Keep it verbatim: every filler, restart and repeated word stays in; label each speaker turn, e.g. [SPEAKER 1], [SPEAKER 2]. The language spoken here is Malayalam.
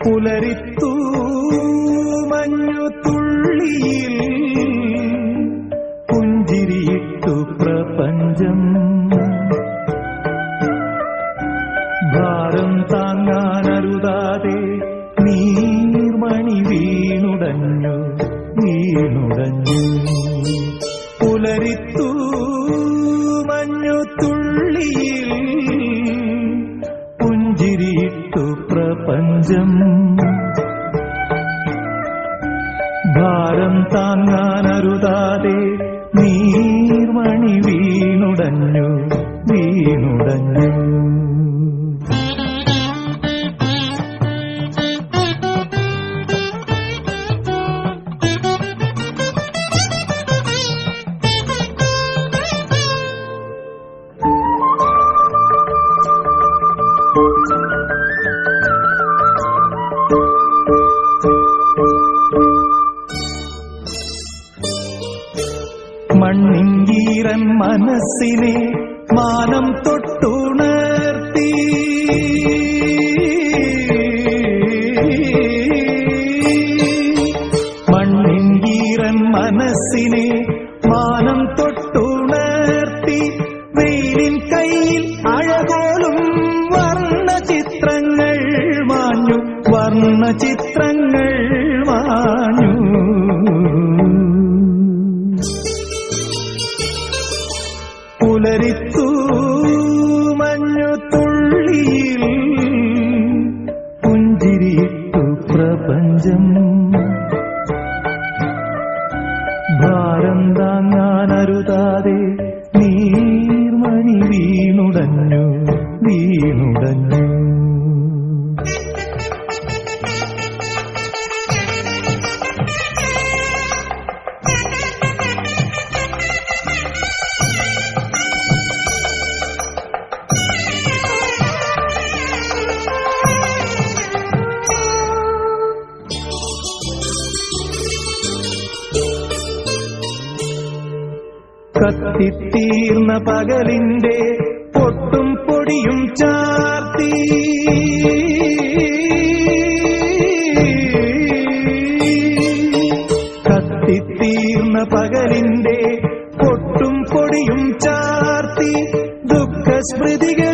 [SPEAKER 1] പുലരിത്തു മഞ്ഞു തുള്ളിയിൽ പുഞ്ചിരിയിട്ടു പ്രപഞ്ചം. ഭാരം താങ്ങാനരുതാതെ നീർമണി വീണുടഞ്ഞു വീണുടഞ്ഞു. പുലരിത്തു മഞ്ഞു തുള്ളിയിൽ പുഞ്ചിരിയിട്ടു പ്രപഞ്ചം. ഭാരം താങ്ങാനരുതാതെ നീർമണി വീണുടഞ്ഞു വീണുടഞ്ഞു. മണ്ണിൻകീരൻ മനസ്സിനെ മാനം തൊട്ടുണർത്തി. മണ്ണിൻകീരൻ മനസ്സിനെ മാനം തൊട്ടുണർത്തി. വെയിലിൻ കയ്യിൽ അഴകോലും വർണ്ണ ചിത്രങ്ങൾ മാഞ്ഞു വർണ്ണ ചിത്രങ്ങൾ മാഞ്ഞു. പുലരിത്തു മഞ്ഞു തുള്ളിയിൽ പുഞ്ചിരിയിട്ടു പ്രപഞ്ചം. ഭാരം താങ്ങാനരുതാതെ നീർമണി വീണുടഞ്ഞു വീണുടഞ്ഞു. കത്തിത്തീർന്ന പകലിന്റെ പൊട്ടും പൊടിയും ചാർത്തി. കത്തിത്തീർന്ന പകലിന്റെ പൊട്ടും പൊടിയും ചാർത്തി. ദുഃഖസ്മൃതികൾ